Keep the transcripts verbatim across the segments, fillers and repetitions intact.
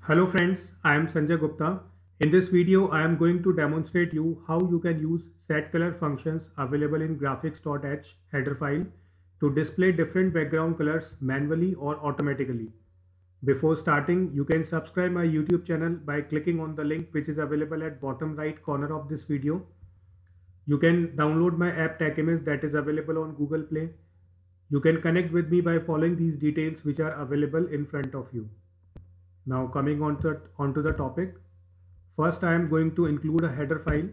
Hello friends, I am Sanjay Gupta. In this video, I am going to demonstrate you how you can use set color functions available in graphics.h header file to display different background colors manually or automatically. Before starting, you can subscribe my YouTube channel by clicking on the link which is available at bottom right corner of this video. You can download my app TechImage that is available on Google Play. You can connect with me by following these details which are available in front of you. Now coming on to, onto the topic, first I am going to include a header file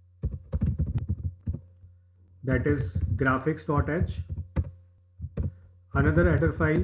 that is graphics.h, another header file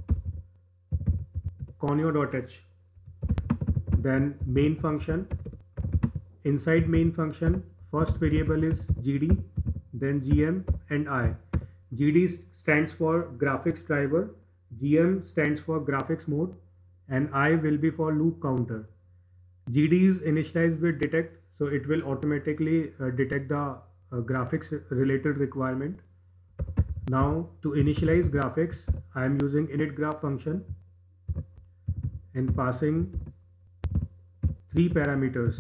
conio.h, then main function. Inside main function, first variable is gd, then gm and I. Gd stands for graphics driver, gm stands for graphics mode, and I will be for loop counter. G D is initialized with detect, so it will automatically uh, detect the uh, graphics related requirement. Now to initialize graphics, I am using initGraph function and passing three parameters.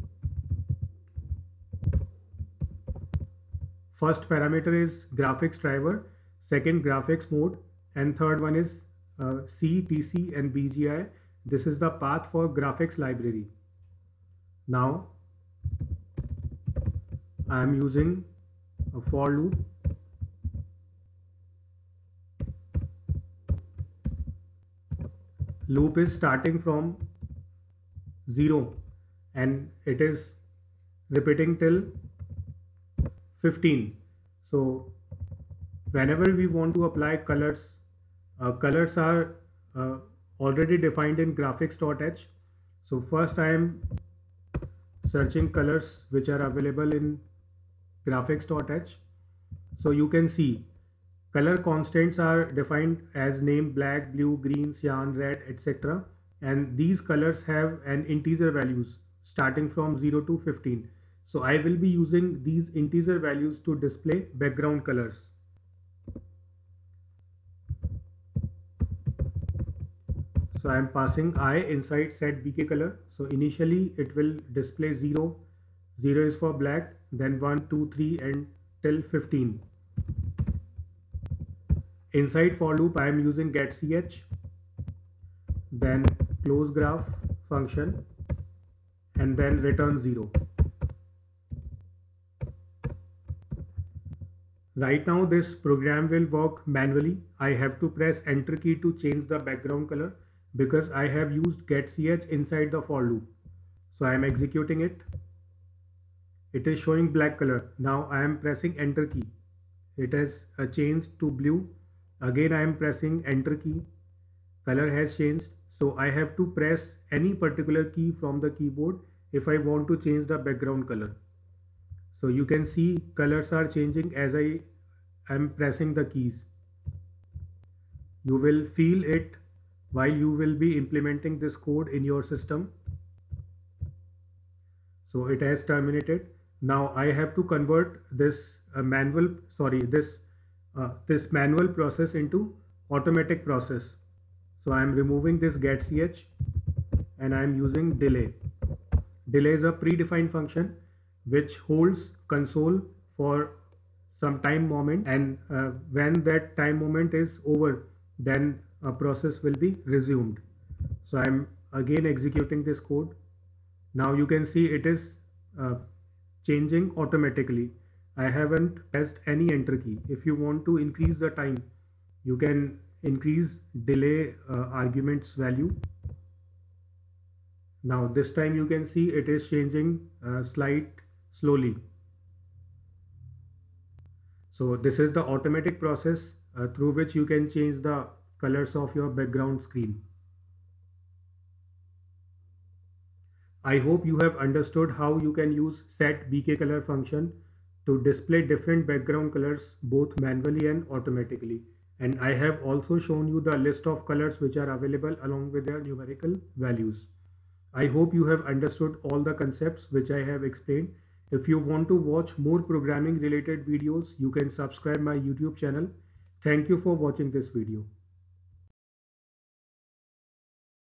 First parameter is graphics driver, second graphics mode, and third one is uh, C, T C and B G I. This is the path for graphics library. Now I am using a for loop. Loop is starting from zero and it is repeating till fifteen. So whenever we want to apply colors, uh, colors are uh, already defined in graphics.h. So first I am searching colors which are available in graphics.h. So you can see color constants are defined as name, black, blue, green, cyan, red, et cetera. And these colors have an integer values starting from zero to fifteen. So I will be using these integer values to display background colors. So I am passing I inside set B K color. So initially it will display zero. zero is for black, then one, two, three and till fifteen. Inside for loop I am using getCH, then close graph function and then return zero. Right now this program will work manually. I have to press enter key to change the background color because I have used getCH inside the for loop. So I am executing it. It is showing black color. Now I am pressing enter key. It has uh, changed to blue. Again I am pressing enter key. Color has changed. So I have to press any particular key from the keyboard if I want to change the background color. So you can see colors are changing as I am pressing the keys. You will feel it while you will be implementing this code in your system. So it has terminated. Now I have to convert this uh, manual, sorry, this uh, this manual process into automatic process. So I am removing this getCH and I am using delay. Delay is a predefined function which holds console for some time moment, and uh, when that time moment is over, then a process will be resumed. So I am again executing this code. Now you can see it is uh, changing automatically. I haven't pressed any enter key. If you want to increase the time, you can increase delay uh, arguments value. Now this time you can see it is changing uh, slight slowly. So this is the automatic process uh, through which you can change the colors of your background screen. I hope you have understood how you can use set B K color function to display different background colors both manually and automatically. And I have also shown you the list of colors which are available along with their numerical values. I hope you have understood all the concepts which I have explained. If you want to watch more programming related videos, you can subscribe my YouTube channel. Thank you for watching this video.